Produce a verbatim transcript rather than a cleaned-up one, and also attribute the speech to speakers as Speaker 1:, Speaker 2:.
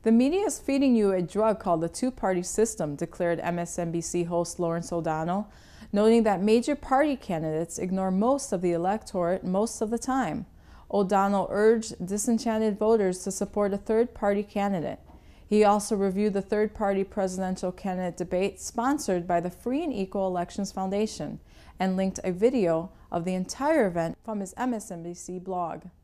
Speaker 1: The media is feeding you a drug called the two-party system, declared M S N B C host Lawrence O'Donnell, noting that major party candidates ignore most of the electorate most of the time. O'Donnell urged disenchanted voters to support a third-party candidate. He also reviewed the third-party presidential candidate debate sponsored by the Free and Equal Elections Foundation and linked a video of the entire event from his M S N B C blog.